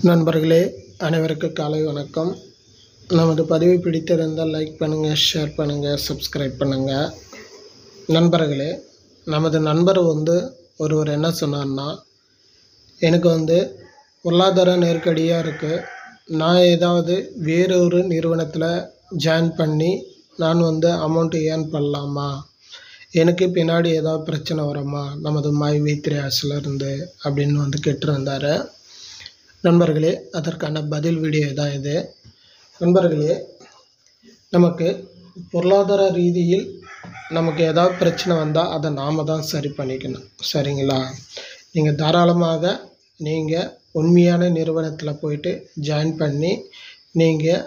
நண்பர்களே அனைவருக்கும் காலை வணக்கம். நமது பதிவை பிடித்திருந்தால் லைக் பண்ணுங்கள், ஷேர் பண்ணுங்கள், சப்ஸ்கிரைப் பண்ணுங்கள். நண்பர்களே, நமது நண்பர் ஒருவர் என்ன சொன்னார்னா, எனக்கு பொருளாதார நெருக்கடியாக இருக்குது, நான் ஏதாவது வேறொரு நிறுவனத்தில் ஜாயின் பண்ணி நான் அமௌண்ட் ஏர்ன் பண்ணலாமா, எனக்கு பின்னாடி ஏதாவது பிரச்சனை வருமா நமது மைவி3 இருந்து அப்படின்னு கேட்டிருந்தார். நண்பர்களே, அதற்கான பதில் வீடியோ தான் இது. நண்பர்களே, நமக்கு பொருளாதார ரீதியில் நமக்கு ஏதாவது பிரச்சனை வந்தால் அதை நாம் தான் சரி பண்ணிக்கணும், சரிங்களா? நீங்கள் தாராளமாக நீங்கள் உண்மையான நிறுவனத்தில் போயிட்டு ஜாயின் பண்ணி நீங்கள்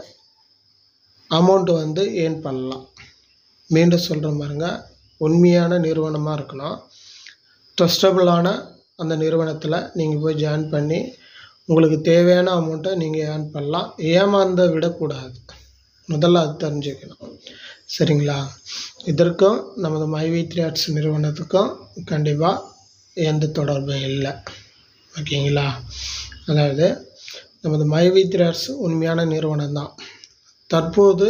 அமௌண்ட் ஏர்ன் பண்ணலாம். மீண்டும் சொல்கிற பாருங்க, உண்மையான நிறுவனமாக இருக்கணும், ட்ரஸ்டபுளான அந்த நிறுவனத்தில் நீங்கள் போய் ஜாயின் பண்ணி உங்களுக்கு தேவையான அமௌண்ட்டை நீங்கள் ஏர்ன் பண்ணலாம். ஏமாந்து விடக்கூடாது, முதல்ல அது தெரிஞ்சுக்கணும், சரிங்களா? இதற்கும் நமது மைவி3 நிறுவனத்துக்கும் கண்டிப்பாக எந்த தொடர்பும் இல்லை, ஓகேங்களா? அதாவது நமது மைவி3 உண்மையான நிறுவனம் தான். தற்போது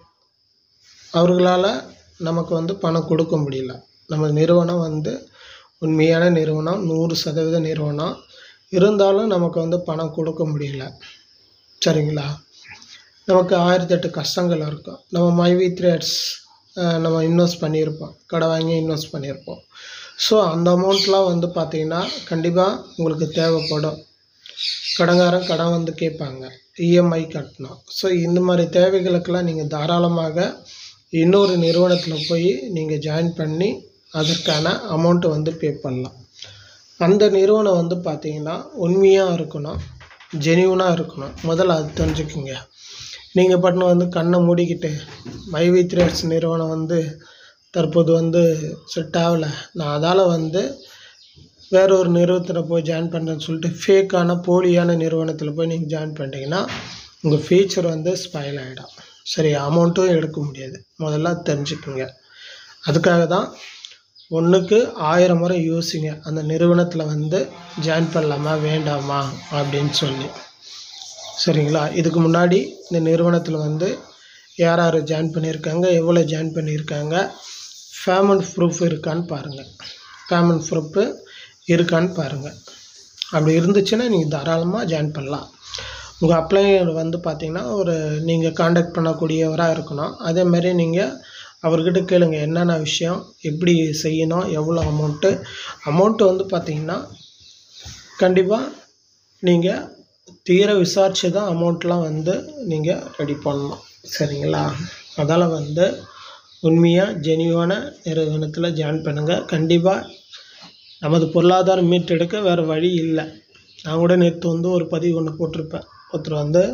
அவர்களால் நமக்கு பணம் கொடுக்க முடியல. நம்ம நிறுவனம் உண்மையான நிறுவனம், 100% நிறுவனம், இருந்தாலும் நமக்கு பணம் கொடுக்க முடியல, சரிங்களா? நமக்கு 1008 கஷ்டங்கள் இருக்கும். நம்ம மைவி3 நம்ம இன்வெஸ்ட் பண்ணியிருப்போம், கடை வாங்கி இன்வெஸ்ட் பண்ணியிருப்போம். ஸோ அந்த அமௌண்ட்லாம் பார்த்திங்கன்னா கண்டிப்பாக உங்களுக்கு தேவைப்படும். கடங்காரன் கடன் கேட்பாங்க, இஎம்ஐ கட்டணும். ஸோ இந்த மாதிரி தேவைகளுக்கெல்லாம் நீங்கள் தாராளமாக இன்னொரு நிறுவனத்தில் போய் நீங்கள் ஜாயின் பண்ணி அதற்கான அமௌண்ட்டு பே பண்ணலாம். அந்த நிறுவனம் பார்த்திங்கன்னா உண்மையாக இருக்கணும், ஜெனியூனாக இருக்கணும், முதல்ல அது தெரிஞ்சுக்குங்க. நீங்கள் பட்டின கண்ணை மூடிக்கிட்டு மைவி3 நிறுவனம் தற்போது செட் ஆகலை, நான் அதால் வேற ஒரு நிறுவனத்தில் போய் ஜாயின் பண்ணுறேன்னு சொல்லிட்டு ஃபேக்கான போலியான நிறுவனத்தில் போய் நீங்கள் ஜாயின் பண்ணிட்டீங்கன்னா உங்கள் ஃபியூச்சர் ஸ்பாயில் ஆகிடும், சரி? அமௌண்ட்டும் எடுக்க முடியாது, முதல்ல தெரிஞ்சுக்குங்க. அதுக்காக தான் 1க்கு 1000 முறை யோசிங்க, அந்த நிறுவனத்தில் ஜாயின் பண்ணலாமா வேண்டாமா அப்படின்னு சொல்லி, சரிங்களா? இதுக்கு முன்னாடி இந்த நிறுவனத்தில் யார் யார் ஜாயின் பண்ணியிருக்காங்க, எவ்வளோ ஜாயின் பண்ணியிருக்காங்க, பேமெண்ட் ப்ரூஃப் இருக்கான்னு பாருங்கள், பேமெண்ட் ப்ரூஃப் இருக்கான்னு பாருங்கள். அப்படி இருந்துச்சுன்னா நீங்கள் தாராளமாக ஜாயின் பண்ணலாம். உங்கள் அப்ளையர் பார்த்திங்கன்னா நீங்கள் காண்டாக்ட் பண்ணக்கூடியவராக இருக்கணும். அதேமாதிரி நீங்கள் அவர்கிட்ட கேளுங்க, என்னென்ன விஷயம், எப்படி செய்யணும், எவ்வளோ அமௌண்ட்டு பார்த்திங்கன்னா கண்டிப்பாக நீங்கள் தீர விசாரித்து தான் அமௌண்ட்லாம் நீங்கள் ரெடி பண்ணணும், சரிங்களா? அதால் உண்மையாக ஜெனியூவான நிறுவனத்தில் ஜாயின் பண்ணுங்கள். கண்டிப்பாக நமது பொருளாதாரம் மீட்டெடுக்க வேறு வழி இல்லை. நான் கூட நேற்று ஒரு பதிவு ஒன்று போட்டிருப்பேன். ஒருத்தர்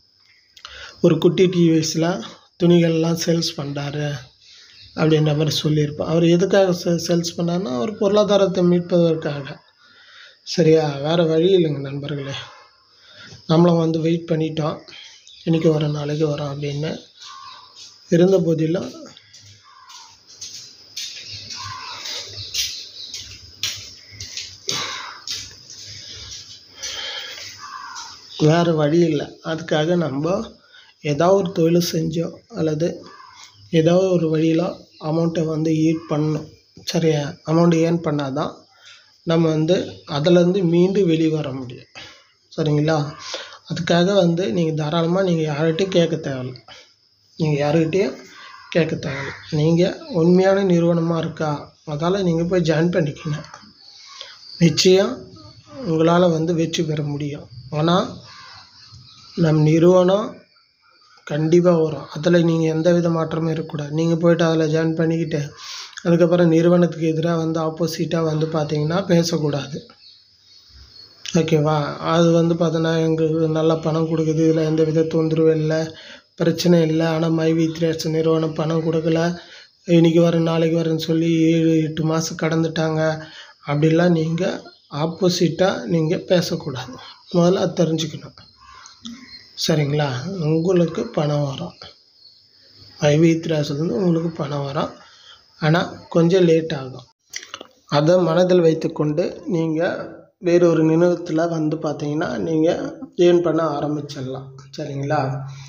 ஒரு குட்டி டிவிஸில் துணிகள்லாம் சேல்ஸ் பண்ணுறாரு அப்படின்ற மாதிரி சொல்லியிருப்பேன். அவர் எதுக்காக சேல்ஸ் பண்ணார்னா அவர் பொருளாதாரத்தை மீட்பதற்காக, சரியா? வேறு வழி இல்லைங்க நண்பர்களே. நம்மளும் வெயிட் பண்ணிட்டோம், இன்றைக்கி வரோம் நாளைக்கு வரோம் அப்படின்னு இருந்த போதிலும் வேறு வழி இல்லை. அதுக்காக நம்ம ஏதாவது ஒரு தொழில் செஞ்சோம் அல்லது ஏதாவது ஒரு வழியில் அமௌண்ட்டை ஈட் பண்ணணும், சரியா? அமௌண்ட் ஏர்ன் பண்ணால் தான் நம்ம அதிலேருந்து மீண்டும் வெளியே வர முடியும், சரிங்களா? அதுக்காக நீங்கள் தாராளமாக நீங்கள் யார்கிட்டையும் கேட்க தேவையில்லை, நீங்கள் உண்மையான நிறுவனமாக இருக்கா, அதால் நீங்கள் போய் ஜாயின் பண்ணிக்கங்க. நிச்சயம் உங்களால் வெற்றி பெற முடியும். ஆனால் நம் நிறுவனம் கண்டிப்பாக வரும், அதில் நீங்கள் எந்த வித மாற்றமும் இருக்கக்கூடாது. நீங்கள் போய்ட்டு அதில் ஜாயின் பண்ணிக்கிட்டு அதுக்கப்புறம் நிறுவனத்துக்கு எதிராக ஆப்போசிட்டாக பார்த்தீங்கன்னா பேசக்கூடாது, ஓகேவா? அது பார்த்தோன்னா எங்களுக்கு நல்லா பணம் கொடுக்குது, இதில் எந்த வித தொந்தரவும் இல்லை, பிரச்சனை இல்லை, ஆனால் மைவி3 நிறுவனம் பணம் கொடுக்கல, இன்றைக்கி வரேன் நாளைக்கு வரேன்னு சொல்லி 7-8 மாதம் கடந்துட்டாங்க, அப்படிலாம் நீங்கள் ஆப்போசிட்டாக நீங்கள் பேசக்கூடாது, முதல்ல அது தெரிஞ்சுக்கணும், சரிங்களா? உங்களுக்கு பணம் வரும், மைவி3 உங்களுக்கு பணம் வரும், ஆனால் கொஞ்சம் லேட் ஆகும். அதை மனதில் வைத்துக்கொண்டு நீங்கள் வேறொரு நிறுவனத்தில் வந்து பார்த்தீங்கன்னா நீங்கள் ஏர்ன் பண்ண ஆரம்பிச்சிடலாம். சரிங்களா?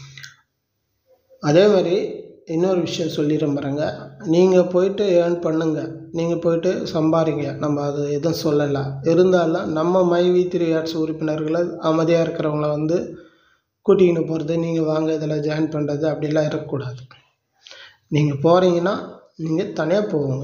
அதே மாதிரி இன்னொரு விஷயம் சொல்லிடுறேன் பாருங்க. நீங்கள் போயிட்டு ஏர்ன் பண்ணுங்கள், நீங்கள் போயிட்டு சம்பாதிங்க, நம்ம அது எதுவும் சொல்லலை. இருந்தாலும் நம்ம மைவி3 ஆட்ஸ் உறுப்பினர்களை அமைதியாக இருக்கிறவங்கள வந்து கூட்டிக்கின்னு போகிறது, நீங்கள் வாங்க இதில் ஜாயின் பண்ணுறது அப்படிலாம் இருக்கக்கூடாது. நீங்கள் போகிறீங்கன்னா நீங்கள் தனியாக போவோங்க.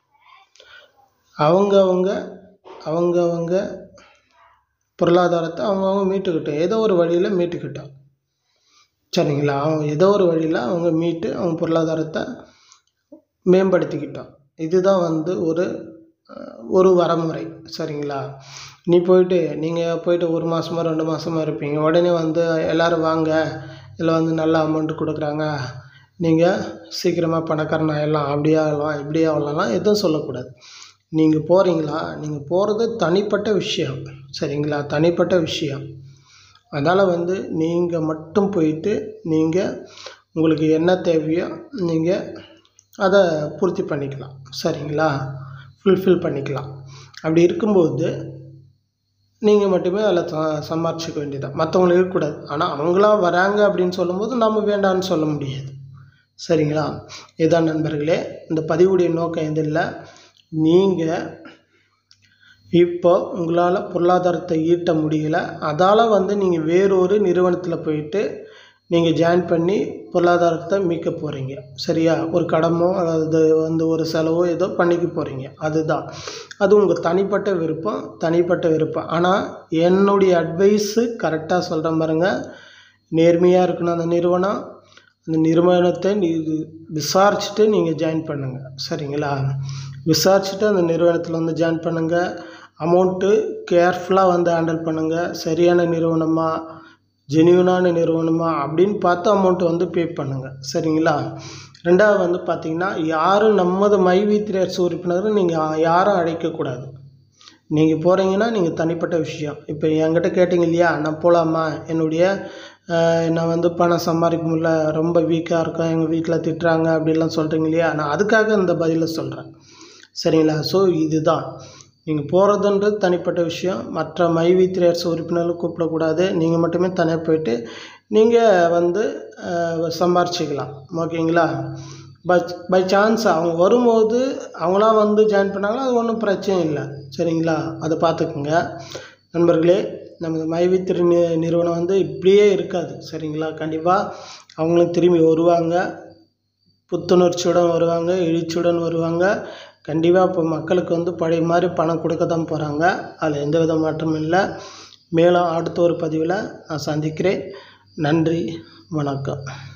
அவங்கவங்க பொருளாதாரத்தை அவங்கவுங்க மீட்டுக்கிட்டோம், ஏதோ ஒரு வழியில் மீட்டுக்கிட்டோம். சரிங்களா? அவங்க ஏதோ ஒரு வழியில் அவங்க மீட்டு அவங்க பொருளாதாரத்தை மேம்படுத்திக்கிட்டோம். இதுதான் வந்து ஒரு வரமுறை. சரிங்களா? நீங்கள் போயிட்டு 1 மாதமோ 2 மாதமோ இருப்பீங்க. உடனே வந்து எல்லோரும் வாங்க, இதில் வந்து நல்ல அமௌண்ட்டு கொடுக்குறாங்க, நீங்கள் சீக்கிரமாக பணக்காரன் ஆகிடலாம், அப்படி ஆகலாம் இப்படி ஆகலாம் எதுவும் சொல்லக்கூடாது. நீங்கள் போகிறீங்களா, நீங்கள் போகிறது தனிப்பட்ட விஷயம். சரிங்களா? தனிப்பட்ட விஷயம். அதனால் வந்து நீங்கள் மட்டும் போயிட்டு நீங்கள் உங்களுக்கு என்ன தேவையோ நீங்கள் அதை பூர்த்தி பண்ணிக்கலாம். சரிங்களா? ஃபுல்ஃபில் பண்ணிக்கலாம். அப்படி இருக்கும்போது நீங்கள் மட்டுமே அதில் சம்பாரிச்சிக்க வேண்டியதான், மற்றவங்களுக்கு இருக்கக்கூடாது. ஆனால் அவங்களாம் வராங்க அப்படின்னு சொல்லும்போது நம்ம வேண்டான்னு சொல்ல முடியாது. சரிங்களா? இதுதான் நண்பர்களே, இந்த பதிவுடைய நோக்கம் எதுவும் இல்லை. நீங்கள் இப்போ உங்களால் பொருளாதாரத்தை ஈட்ட முடியல, அதால் வந்து நீங்கள் வேறொரு நிறுவனத்தில் போயிட்டு நீங்கள் ஜாயின் பண்ணி பொருளாதாரத்தை மீட்க போகிறீங்க. சரியா? ஒரு கடமோ அதாவது வந்து ஒரு செலவோ ஏதோ பண்ணிக்க போகிறீங்க. அது உங்கள் தனிப்பட்ட விருப்பம். ஆனால் என்னுடைய அட்வைஸு கரெக்டாக சொல்கிறேன் பாருங்கள், நேர்மையாக இருக்கணும். அந்த நிறுவனத்தை விசாரிச்சுட்டு நீங்கள் ஜாயின் பண்ணுங்கள். சரிங்களா? விசாரிச்சுட்டு அந்த நிறுவனத்தில் வந்து ஜாயின் பண்ணுங்கள். அமௌண்ட்டு கேர்ஃபுல்லாக வந்து ஹேண்டில் பண்ணுங்கள். சரியான நிறுவனமா, ஜென்யூனான நிறுவனமா அப்படின்னு பார்த்து அமௌண்ட்டு வந்து பே பண்ணுங்கள். சரிங்களா? 2வது வந்து பார்த்திங்கன்னா, யாரும் நமது மைவி3 ஆட்ஸ் உறுப்பினர்கள் நீங்கள் யாரும் அழைக்கக்கூடாது. நீங்கள் போகிறீங்கன்னா நீங்கள் தனிப்பட்ட விஷயம். இப்போ என்கிட்ட கேட்டிங்க இல்லையா, நான் போகலாமா, நான் வந்து பணம் சம்பாதிக்க முடியல, ரொம்ப வீக்காக இருக்கேன், எங்கள் வீட்டில் திட்டுறாங்க அப்படிலாம் சொல்கிறீங்க இல்லையா, நான் அதுக்காக இந்த பதிலை சொல்கிறேன். சரிங்களா? ஸோ இதுதான், நீங்கள் போகிறதுன்றது தனிப்பட்ட விஷயம். மற்ற மைவி3 ஆட்ஸ் உறுப்பினர்கள் கூப்பிடக்கூடாது. நீங்கள் மட்டுமே தனியாக போயிட்டு நீங்கள் வந்து சம்பாரிச்சிக்கலாம். ஓகேங்களா? பை சான்ஸ் அவங்க வரும்போது அவங்களாம் வந்து ஜாயின் பண்ணாங்களா, அது ஒன்றும் பிரச்சனை இல்லை. சரிங்களா? அதை பார்த்துக்குங்க நண்பர்களே. நமது மைவி3 நிறுவனம் வந்து இப்படியே இருக்காது. சரிங்களா? கண்டிப்பாக அவங்களும் திரும்பி வருவாங்க, புத்துணர்ச்சியுடன் வருவாங்க, எழுச்சியுடன் வருவாங்க. கண்டிப்பாக இப்போ மக்களுக்கு வந்து பழைய மாதிரி பணம் கொடுக்க தான் போகிறாங்க. அதில் எந்தவித மாற்றமும் இல்லை. மேலும் அடுத்த ஒரு பதிவில் நான் சந்திக்கிறேன். நன்றி, வணக்கம்.